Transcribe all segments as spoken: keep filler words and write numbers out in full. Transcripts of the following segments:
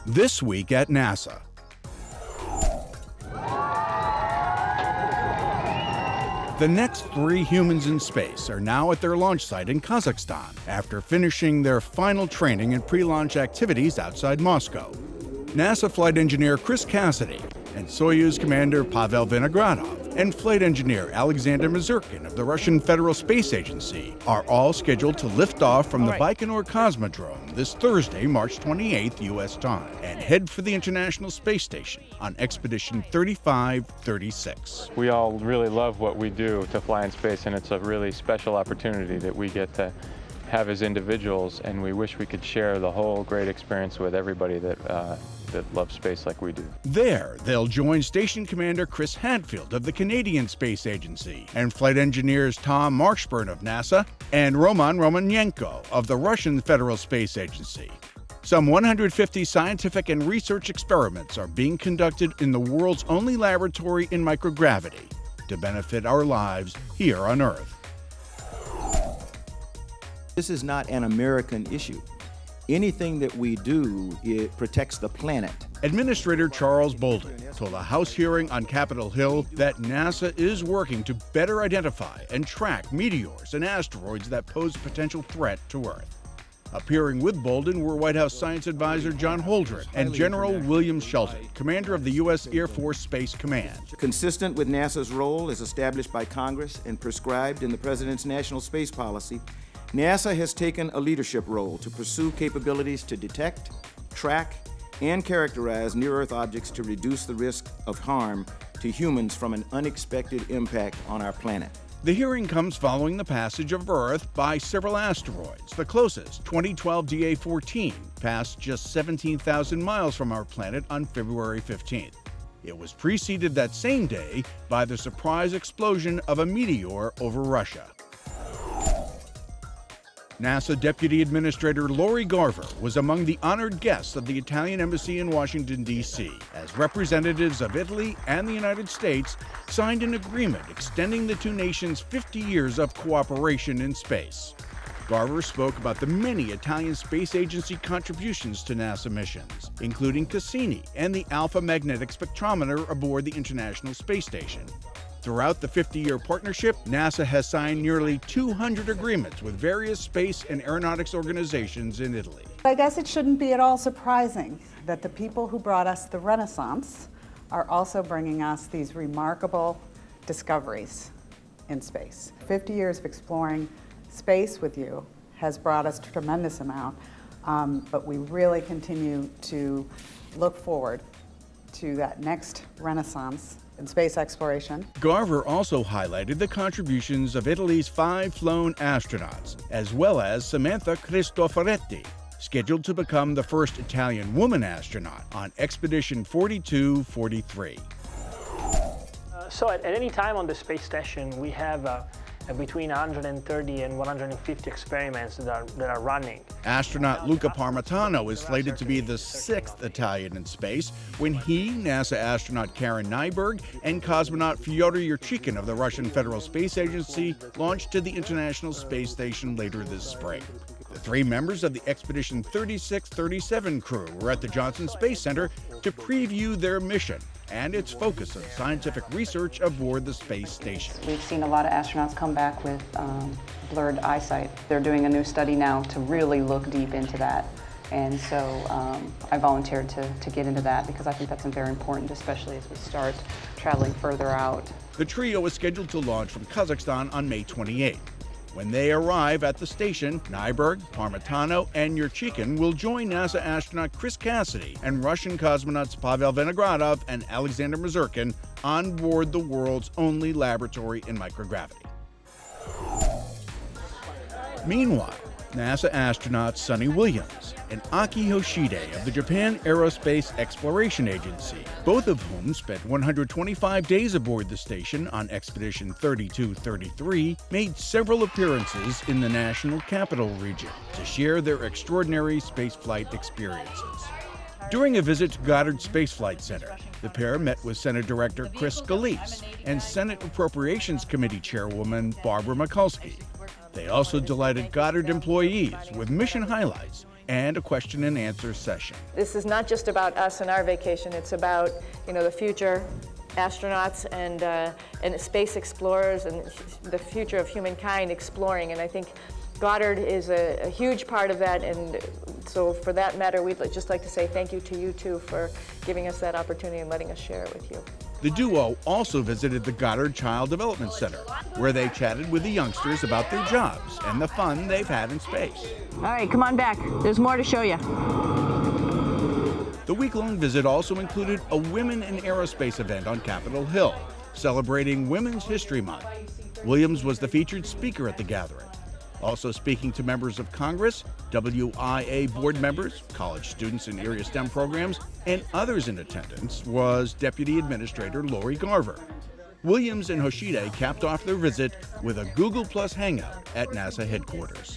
This week at NASA. The next three humans in space are now at their launch site in Kazakhstan after finishing their final training and pre-launch activities outside Moscow. NASA flight engineer Chris Cassidy and Soyuz commander Pavel Vinogradov and flight engineer Alexander Misurkin of the Russian Federal Space Agency are all scheduled to lift off from the Baikonur Cosmodrome this Thursday, March twenty-eighth, U S time, and head for the International Space Station on Expedition thirty-five thirty-six. We all really love what we do to fly in space, and it's a really special opportunity that we get to have as individuals, and we wish we could share the whole great experience with everybody that uh, that loves space like we do. There, they'll join Station Commander Chris Hadfield of the Canadian Space Agency and flight engineers Tom Marshburn of NASA and Roman Romanenko of the Russian Federal Space Agency. Some one hundred fifty scientific and research experiments are being conducted in the world's only laboratory in microgravity to benefit our lives here on Earth. This is not an American issue. Anything that we do, it protects the planet. Administrator Charles Bolden told a House hearing on Capitol Hill that NASA is working to better identify and track meteors and asteroids that pose a potential threat to Earth. Appearing with Bolden were White House Science Advisor John Holdren and General William Shelton, commander of the U S Air Force Space Command. Consistent with NASA's role as established by Congress and prescribed in the President's National Space Policy, NASA has taken a leadership role to pursue capabilities to detect, track, and characterize near-Earth objects to reduce the risk of harm to humans from an unexpected impact on our planet. The hearing comes following the passage of Earth by several asteroids. The closest, twenty twelve D A fourteen, passed just seventeen thousand miles from our planet on February fifteenth. It was preceded that same day by the surprise explosion of a meteor over Russia. NASA Deputy Administrator Lori Garver was among the honored guests of the Italian Embassy in Washington, D C, as representatives of Italy and the United States signed an agreement extending the two nations' fifty years of cooperation in space. Garver spoke about the many Italian Space Agency contributions to NASA missions, including Cassini and the Alpha Magnetic Spectrometer aboard the International Space Station. Throughout the fifty-year partnership, NASA has signed nearly two hundred agreements with various space and aeronautics organizations in Italy. I guess it shouldn't be at all surprising that the people who brought us the Renaissance are also bringing us these remarkable discoveries in space. fifty years of exploring space with you has brought us a tremendous amount, um, but we really continue to look forward to that next Renaissance in space exploration. Garver also highlighted the contributions of Italy's five flown astronauts, as well as Samantha Cristoforetti, scheduled to become the first Italian woman astronaut on Expedition forty-two forty-three. Uh, so at, at any time on the space station, we have uh, between one hundred thirty and one hundred fifty experiments that are, that are running. Astronaut Luca Parmitano is slated to be the sixth Italian in space when he, NASA astronaut Karen Nyberg, and cosmonaut Fyodor Yurchikhin of the Russian Federal Space Agency launch to the International Space Station later this spring. The three members of the Expedition thirty-six thirty-seven crew were at the Johnson Space Center to preview their mission and its focus on scientific research aboard the space station. We've seen a lot of astronauts come back with um, blurred eyesight. They're doing a new study now to really look deep into that. And so um, I volunteered to, to get into that because I think that's very important, especially as we start traveling further out. The trio is scheduled to launch from Kazakhstan on May twenty-eighth. When they arrive at the station, Nyberg, Parmitano, and Yurchikhin will join NASA astronaut Chris Cassidy and Russian cosmonauts Pavel Vinogradov and Alexander Misurkin on board the world's only laboratory in microgravity. Meanwhile, NASA astronauts Suni Williams and Aki Hoshide of the Japan Aerospace Exploration Agency, both of whom spent one hundred twenty-five days aboard the station on Expedition thirty-two thirty-three, made several appearances in the national capital region to share their extraordinary spaceflight experiences. During a visit to Goddard Space Flight Center, the pair met with Senate Director Chris Scalise and Senate Appropriations Committee Chairwoman Barbara Mikulski. They also delighted Goddard employees with mission highlights, and a question and answer session. This is not just about us and our vacation, it's about, you know, the future astronauts and, uh, and space explorers and the future of humankind exploring. And I think Goddard is a, a huge part of that, and so for that matter, we'd just like to say thank you to you two for giving us that opportunity and letting us share it with you. The duo also visited the Goddard Child Development Center, where they chatted with the youngsters about their jobs and the fun they've had in space. All right, come on back. There's more to show you. The week-long visit also included a Women in Aerospace event on Capitol Hill, celebrating Women's History Month. Williams was the featured speaker at the gathering. Also speaking to members of Congress, W I A board members, college students in area STEM programs, and others in attendance was Deputy Administrator Lori Garver. Williams and Hoshide capped off their visit with a Google Plus hangout at NASA headquarters.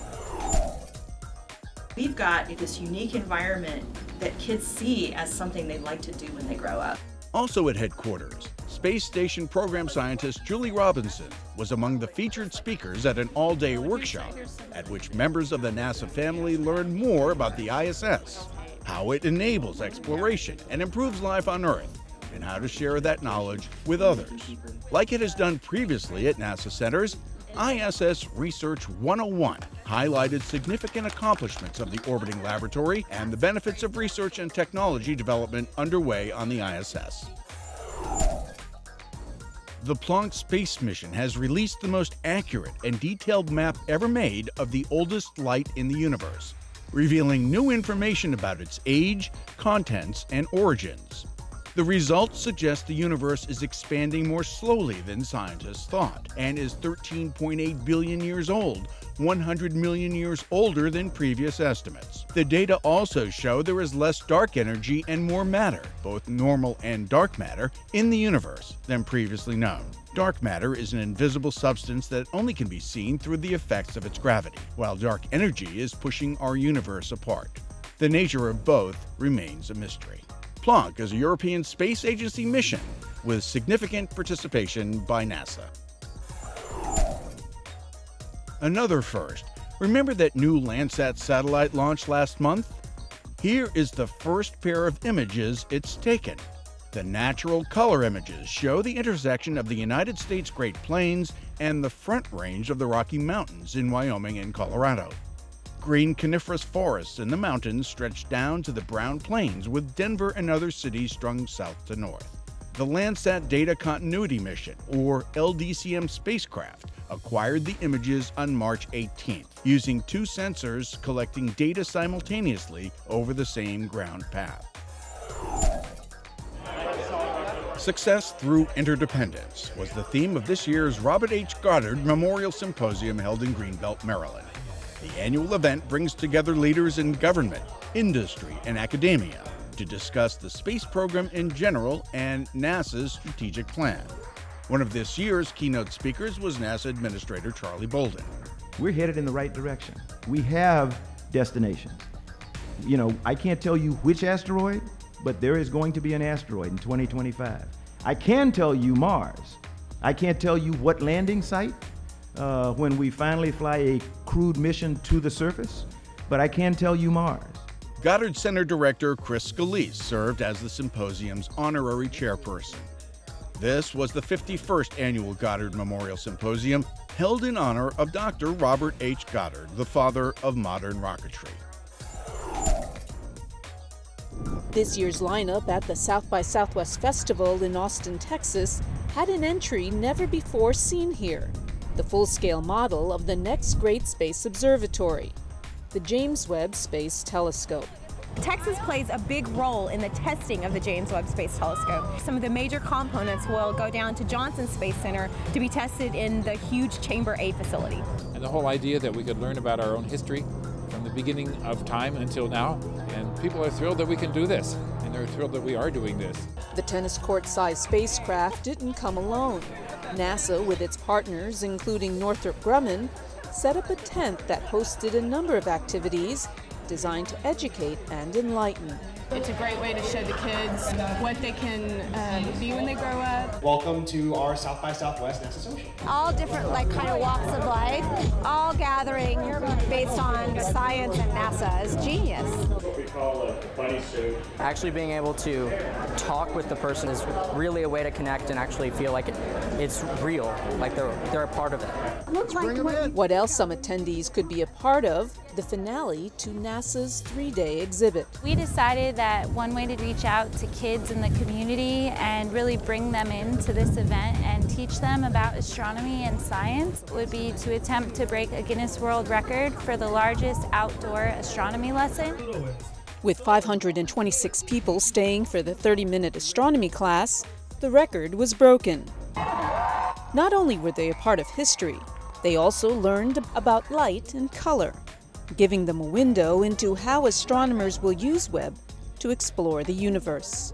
We've got this unique environment that kids see as something they'd like to do when they grow up. Also at headquarters, Space Station program scientist Julie Robinson was among the featured speakers at an all-day workshop at which members of the NASA family learned more about the I S S, how it enables exploration and improves life on Earth, and how to share that knowledge with others. Like it has done previously at NASA centers, I S S Research one oh one highlighted significant accomplishments of the orbiting laboratory and the benefits of research and technology development underway on the I S S. The Planck space mission has released the most accurate and detailed map ever made of the oldest light in the universe, revealing new information about its age, contents, and origins. The results suggest the universe is expanding more slowly than scientists thought and is thirteen point eight billion years old, one hundred million years older than previous estimates. The data also show there is less dark energy and more matter, both normal and dark matter, in the universe than previously known. Dark matter is an invisible substance that only can be seen through the effects of its gravity, while dark energy is pushing our universe apart. The nature of both remains a mystery. Planck is a European Space Agency mission with significant participation by NASA. Another first. Remember that new Landsat satellite launched last month? Here is the first pair of images it's taken. The natural color images show the intersection of the United States Great Plains and the Front Range of the Rocky Mountains in Wyoming and Colorado. Green coniferous forests in the mountains stretch down to the brown plains, with Denver and other cities strung south to north. The Landsat Data Continuity Mission, or L D C M spacecraft, acquired the images on March eighteenth, using two sensors collecting data simultaneously over the same ground path. Success through interdependence was the theme of this year's Robert H. Goddard Memorial Symposium held in Greenbelt, Maryland. The annual event brings together leaders in government, industry, and academia to discuss the space program in general and NASA's strategic plan. One of this year's keynote speakers was NASA Administrator Charlie Bolden. We're headed in the right direction. We have destinations. You know, I can't tell you which asteroid, but there is going to be an asteroid in twenty twenty-five. I can tell you Mars. I can't tell you what landing site uh, when we finally fly a crewed mission to the surface, but I can tell you Mars. Goddard Center Director Chris Cassidy served as the symposium's honorary chairperson. This was the fifty-first annual Goddard Memorial Symposium, held in honor of Doctor Robert H. Goddard, the father of modern rocketry. This year's lineup at the South by Southwest Festival in Austin, Texas, had an entry never before seen here: the full-scale model of the next great space observatory, the James Webb Space Telescope. Texas plays a big role in the testing of the James Webb Space Telescope. Some of the major components will go down to Johnson Space Center to be tested in the huge Chamber A facility. And the whole idea that we could learn about our own history from the beginning of time until now, and people are thrilled that we can do this, and they're thrilled that we are doing this. The tennis court-sized spacecraft didn't come alone. NASA, with its partners, including Northrop Grumman, set up a tent that hosted a number of activities designed to educate and enlighten. It's a great way to show the kids what they can um, be when they grow up. Welcome to our South by Southwest NASA Social. All different like kind of walks of life. all gathering based on science and NASA is genius. What we call a bunny suit. Actually being able to talk with the person is really a way to connect and actually feel like it, it's real, like they're, they're a part of it. Looks like what, what else some attendees could be a part of, the finale to NASA's three-day exhibit. We decided that one way to reach out to kids in the community and really bring them into this event and teach them about astronomy and science would be to attempt to break a Guinness World Record for the largest outdoor astronomy lesson. With five hundred twenty-six people staying for the thirty-minute astronomy class, the record was broken. Not only were they a part of history, they also learned about light and color, giving them a window into how astronomers will use Webb to explore the universe.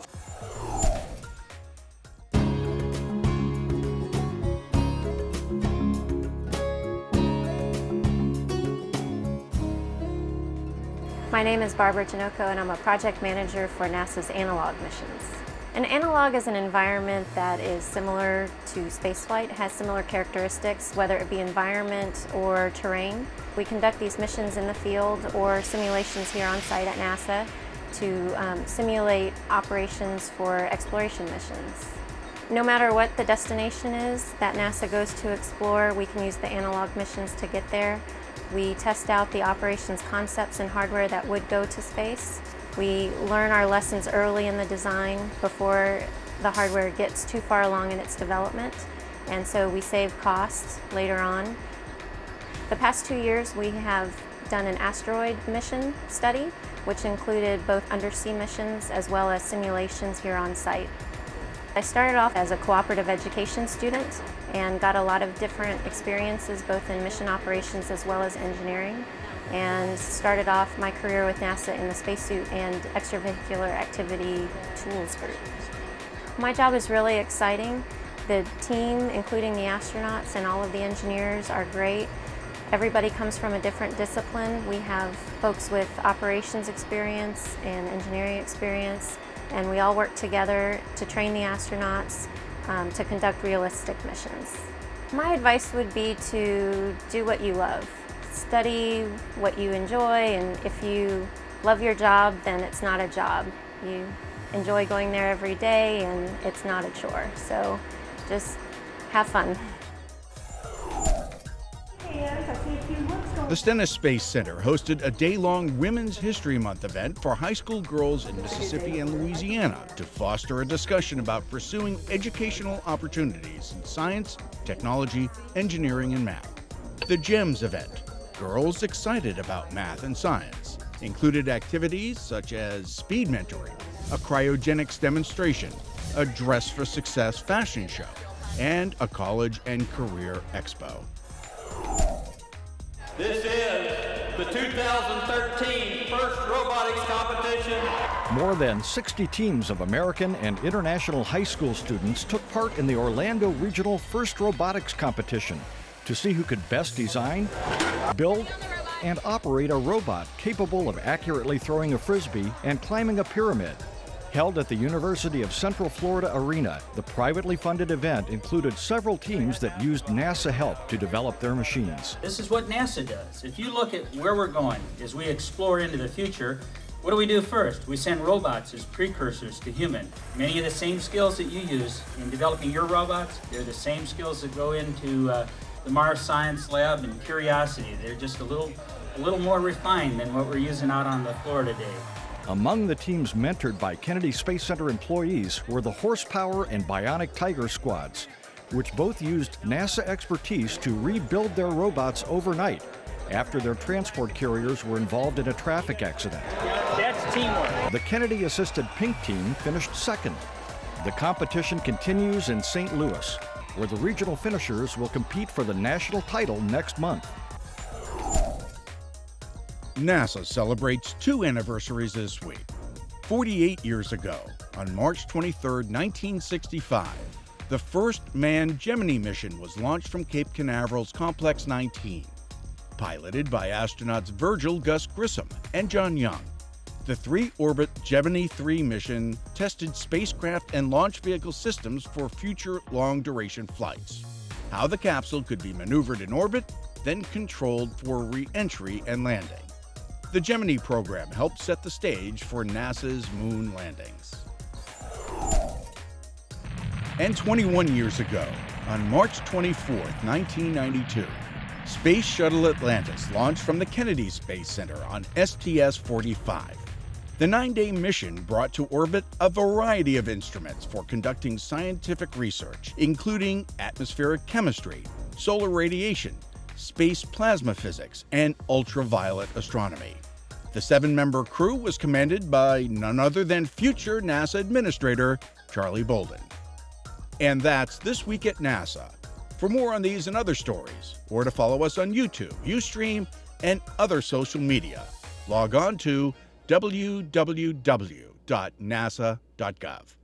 My name is Barbara Janoko and I'm a project manager for NASA's analog missions. An analog is an environment that is similar to spaceflight, has similar characteristics, whether it be environment or terrain. We conduct these missions in the field or simulations here on site at NASA to um, simulate operations for exploration missions. No matter what the destination is that NASA goes to explore, we can use the analog missions to get there. We test out the operations concepts and hardware that would go to space. We learn our lessons early in the design before the hardware gets too far along in its development, and so we save costs later on. The past two years we have done an asteroid mission study, which included both undersea missions as well as simulations here on site. I started off as a cooperative education student and got a lot of different experiences both in mission operations as well as engineering, and started off my career with NASA in the spacesuit and extravehicular activity tools group. My job is really exciting. The team, including the astronauts and all of the engineers, are great. Everybody comes from a different discipline. We have folks with operations experience and engineering experience, and we all work together to train the astronauts um, to conduct realistic missions. My advice would be to do what you love. Study what you enjoy, and if you love your job, then it's not a job. You enjoy going there every day, and it's not a chore. So just have fun. The Stennis Space Center hosted a day-long Women's History Month event for high school girls in Mississippi and Louisiana to foster a discussion about pursuing educational opportunities in science, technology, engineering, and math. The GEMS event, Girls Excited About Math and Science, included activities such as speed mentoring, a cryogenics demonstration, a Dress for Success fashion show, and a college and career expo. This is the two thousand thirteen First Robotics Competition. More than sixty teams of American and international high school students took part in the Orlando Regional First Robotics Competition to see who could best design, build, and operate a robot capable of accurately throwing a frisbee and climbing a pyramid. Held at the University of Central Florida Arena, the privately funded event included several teams that used NASA help to develop their machines. This is what NASA does. If you look at where we're going as we explore into the future, what do we do first? We send robots as precursors to human. Many of the same skills that you use in developing your robots, they're the same skills that go into uh, the Mars Science Lab and Curiosity. They're just a little, a little more refined than what we're using out on the floor today. Among the teams mentored by Kennedy Space Center employees were the Horsepower and Bionic Tiger squads, which both used NASA expertise to rebuild their robots overnight after their transport carriers were involved in a traffic accident. That's teamwork. The Kennedy-assisted Pink team finished second. The competition continues in Saint Louis, where the regional finishers will compete for the national title next month. NASA celebrates two anniversaries this week. forty-eight years ago, on March twenty-third, nineteen sixty-five, the first manned Gemini mission was launched from Cape Canaveral's Complex nineteen, piloted by astronauts Virgil Gus Grissom and John Young. The three-orbit Gemini three mission tested spacecraft and launch vehicle systems for future long-duration flights. how the capsule could be maneuvered in orbit, then controlled for re-entry and landing. The Gemini program helped set the stage for NASA's moon landings. And twenty-one years ago, on March twenty-fourth, nineteen ninety-two, Space Shuttle Atlantis launched from the Kennedy Space Center on S T S forty-five. The nine-day mission brought to orbit a variety of instruments for conducting scientific research, including atmospheric chemistry, solar radiation, space plasma physics, and ultraviolet astronomy. The seven-member crew was commanded by none other than future NASA Administrator Charlie Bolden. And that's This Week at NASA. For more on these and other stories, or to follow us on YouTube, Ustream, and other social media, log on to w w w dot nasa dot gov.